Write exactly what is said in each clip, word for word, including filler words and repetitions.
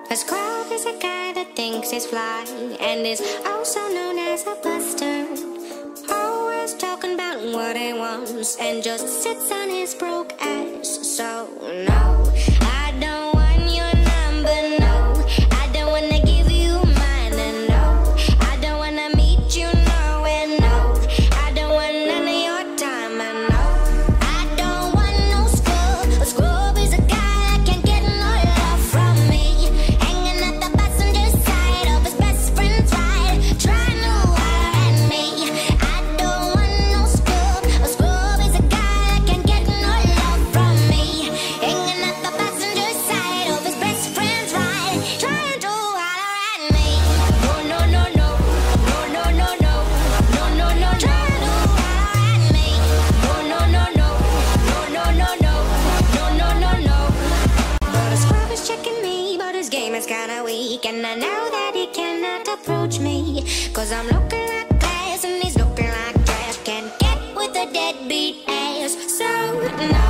A scrub is a guy that thinks he's fly and is also known as a buster. Always talking about what he wants and just sits on his broke ass. So no, I don't want your number, no. I don't wanna give you mine, and no, I don't wanna meet you nowhere, no. I don't want none of your time, and no, I don't want no scrub. A scrub is a guy that can't get no love from me, hanging at the passenger side of his best friend's ride, trying to holler at me. I don't want no scrub. A scrub is a guy that can't get no love from me, hanging at the passenger side of his best friend's ride, trying to holler at me. No, no, no, no, no, no, no, no, no, no, no, trying to holler at me. No, no, no, no, no, no, no, no, no, no, no, no. But a scrub is checking me, but his game is kinda weak, and I know that he cannot approach me, cause I'm looking like glass and he's looking like trash. Can't get with a deadbeat ass. So no,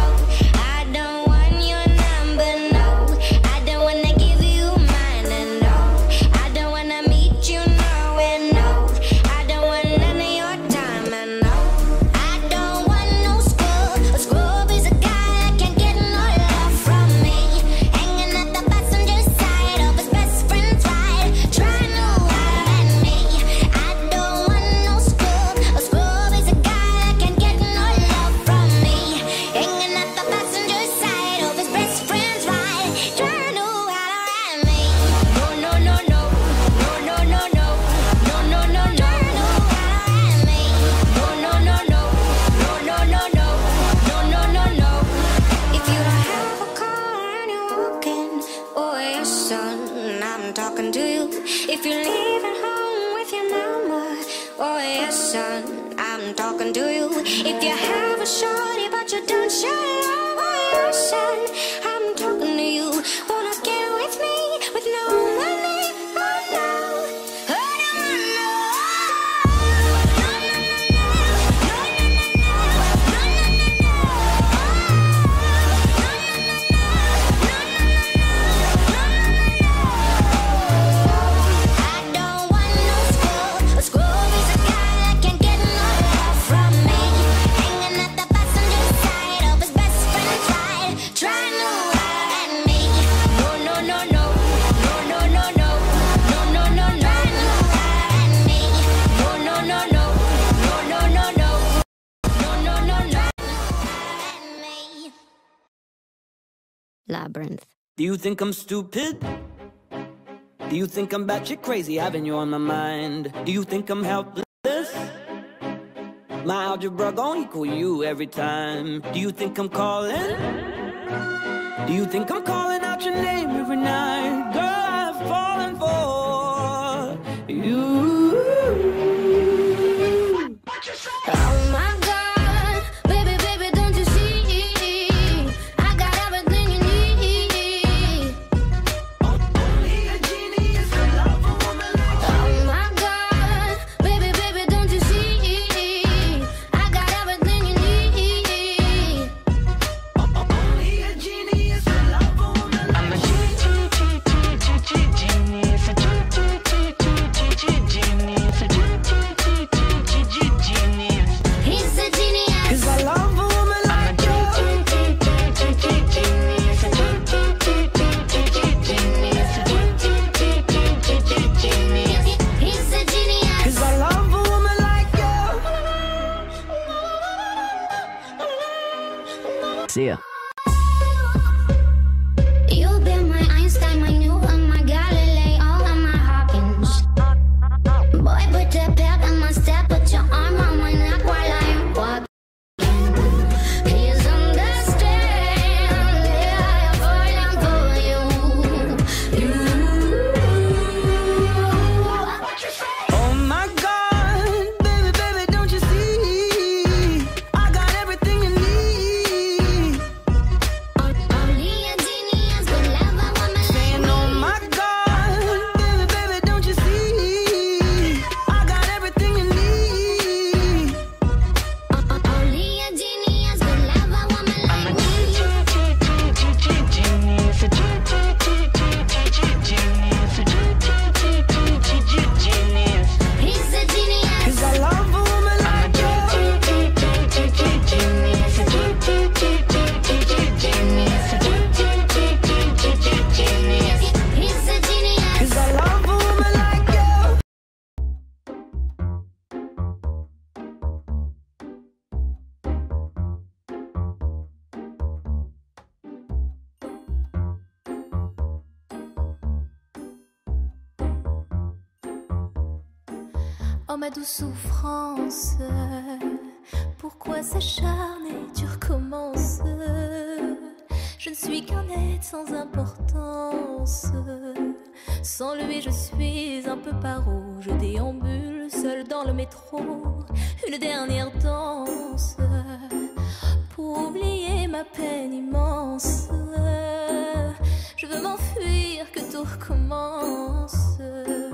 I don't want your number, no. I don't wanna give you mine, and no, I don't wanna meet you nowhere, no. I don't want none of your time, and no, I don't want no scrub. A scrub is a guy that can't get no love from me, hanging at the passenger side of his best friend's ride, trying to holler at me. I don't want no scrub. A scrub is a guy that can't get no love from me, hanging at the passenger side of his best friend's ride, trying to holler at me. No, no, no, no, no, no, no, no, no, no, no, no, trying to holler at me. No, no, no, no, no, no, no, no, no, no, no, no. If you don't have a car and you're walking, oh yes, son, I'm talking to you. If you're leaving home with your mama, oh yes, son, I'm talking to you. If you have a shorty but you don't show love, oh yes, son, I'm talking to you. Wanna get with me with no money? Oh no, oh no, no, no, no, no, no, no, no, no, no, no, I don't want no scrub. A scrub is a guy that can't get no love from me, hanging at the passenger side of his best friend's ride, trying to holler at me. No, no, no, no, no, no, no, no, no, no, no, no, trying to holler at me. No, no, no, no, no, no, no, no, no, no, no, no, at me. Labyrinth. Do you think I'm stupid? Do you think I'm batshit crazy having you on my mind? Do you think I'm helpless? My algebra gon' equal you every time. Do you think I'm calling? Do you think I'm calling out your name every night? Girl, I've fallen for you. Oh my God, baby, baby, don't you see? I got everything you need. Only a genius can love a woman like you. Oh my God, baby, baby, don't you see? I got everything you need. Only a genius can love a woman like I'm a genius, a genius, a genius. He's a genius. Cause I love a woman like you. Genius, a genius. He's a genius. Cause I love a woman like you. See ya. You've been my Einstein, my Newton, my Galileo, and my Hawkins. Boy, put your pep in my step, put your arm on my neck while I walk. Please understand, yeah, I'm falling for you. You. Oh my God, baby, baby, don't you see? I got everything you need. Oh ma douce souffrance, pourquoi s'acharner, tu recommences? Je ne suis qu'un être sans importance. Sans lui je suis un peu paro. Je déambule seul dans le métro. Une dernière danse pour oublier ma peine immense. Je veux m'enfuir, que tout recommence.